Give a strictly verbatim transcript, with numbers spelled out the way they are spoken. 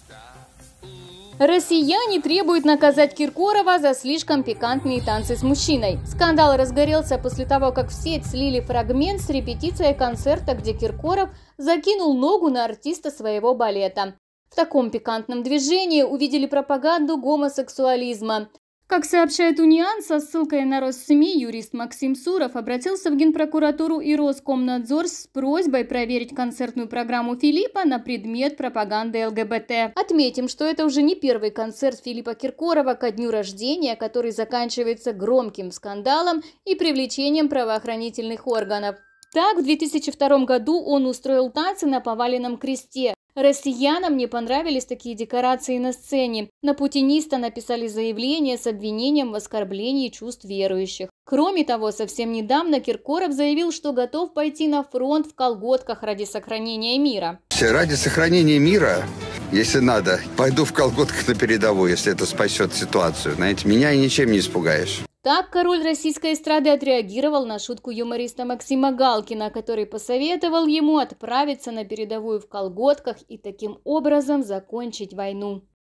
Россияне требуют наказать Киркорова за слишком пикантные танцы с мужчиной. Скандал разгорелся после того, как в сеть слили фрагмент с репетицией концерта, где Киркоров закинул ногу на артиста своего балета. В таком пикантном движении увидели пропаганду гомосексуализма. Как сообщает Униан, со ссылкой на Росс-СМИ, юрист Максим Суров обратился в Генпрокуратуру и Роскомнадзор с просьбой проверить концертную программу Филиппа на предмет пропаганды ЛГБТ. Отметим, что это уже не первый концерт Филиппа Киркорова ко дню рождения, который заканчивается громким скандалом и привлечением правоохранительных органов. Так, в две тысячи втором году он устроил танцы на поваленном кресте. Россиянам не понравились такие декорации на сцене. На путиниста написали заявление с обвинением в оскорблении чувств верующих. Кроме того, совсем недавно Киркоров заявил, что готов пойти на фронт в колготках ради сохранения мира. Ради сохранения мира, если надо, пойду в колготках на передовую, если это спасет ситуацию. Знаете, меня ничем не испугаешь. Так король российской эстрады отреагировал на шутку юмориста Максима Галкина, который посоветовал ему отправиться на передовую в колготках и таким образом закончить войну.